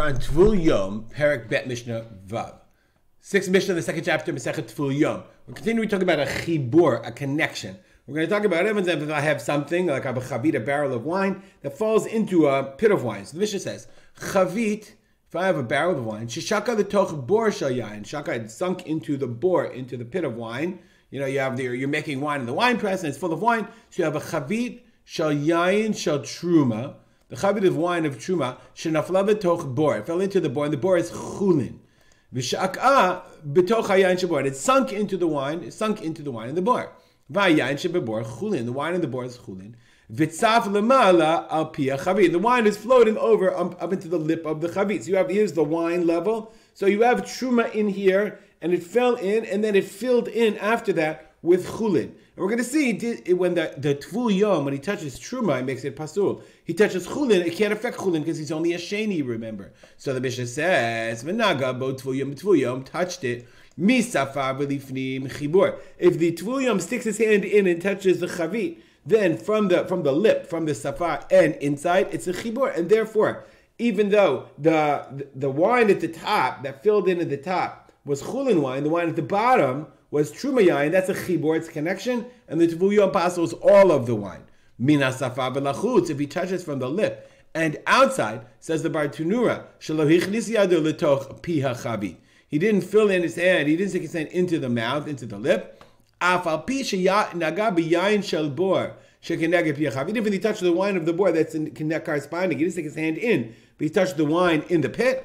We're on Tvul Yom, Perek Bet Mishnah Vav. Sixth Mishnah, the second chapter, Masechet Tvul Yom. We're continuing talking about a chibur, a connection. We're going to talk about if I have something like a chavit, a barrel of wine, that falls into a pit of wine. So the Mishnah says, chavit, if I have a barrel of wine, shishaka l'toch bor shel yain, shaka had sunk into the bor, into the pit of wine. You know, you're making wine in the wine press and it's full of wine. So you have a chavit shel yain shel truma. The chavit of wine of truma, shenafla b'toch bor. It fell into the bor, and the bor is chulin. V'shaka b'toch hayayin shebor. It sunk into the wine. It sunk into the wine in the bor. V'hayayin shebor chulin. The wine in the bor is chulin. V'tzaf lemala al pia chavit. The wine is floating over up into the lip of the chavit. So here's the wine level. So you have truma in here, and it fell in, and then it filled in after that with chulin. And we're going to see when the Tvul Yom, when he touches truma, it makes it pasul. He touches chulin, it can't affect chulin because he's only a sheni, remember. So the Mishnah says, V'naga bo Tvul Yom touched it, misafar v'lifnim chibur. If the Tvul Yom sticks his hand in and touches the chavit, then from the lip, from the safar and inside, it's a chibur. And therefore, even though the wine at the top, that filled in at the top, was chulin wine, the wine at the bottom was truma yain, that's a chibur, it's a connection, and the Tvul Yom passes all of the wine. Mina safar v'lachutz, if he touches from the lip and outside, says the Bar Tunura, shelo hichnis yado letoch pi hachavit. He didn't fill in his hand, he didn't stick his hand into the mouth, into the lip. Af al pi shenaga b'yain shel bor shekeneged pi hachavit. Even if he touched the wine of the bor that's corresponding, he didn't stick his hand in, but he touched the wine in the pit.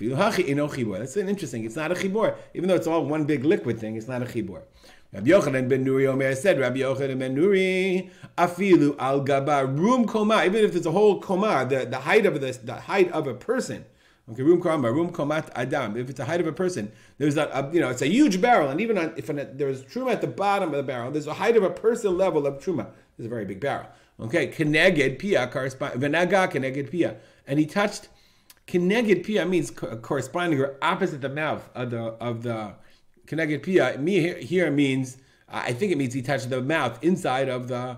That's interesting. It's not a chibur. Even though it's all one big liquid thing, it's not a chibur. Rabbi Yochanan ben Nuri Omer said, Rabbi Yochanan ben Nuri, afilu al gaba room koma. Even if there's a whole koma, the height of a person. Okay, room komat adam. If it's the height of a person, there's that. It's a huge barrel, and even if there's truma at the bottom of the barrel, there's a height of a person level of truma. It's a very big barrel. Okay, keneged pia correspond venaga keneged pia, and he touched. Keneged pia means corresponding or opposite the mouth of the keneged pia. Here means I think it means he touched the mouth inside of the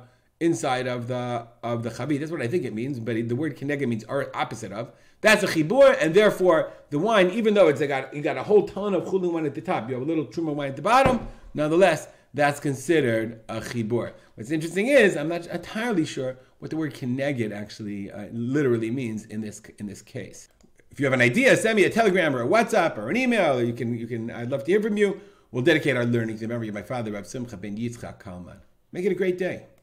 chavit. That's what I think it means. But the word keneged means opposite of. That's a chibur, and therefore the wine, even though you got a whole ton of chulin wine at the top, you have a little truma wine at the bottom. Nonetheless, that's considered a chibur. What's interesting is I'm not entirely sure what the word keneged actually literally means in this case. If you have an idea, send me a telegram or a WhatsApp or an email, or you can. I'd love to hear from you. We'll dedicate our learning to the memory of my father, Rav Simcha ben Yitzchak Kalman. Make it a great day.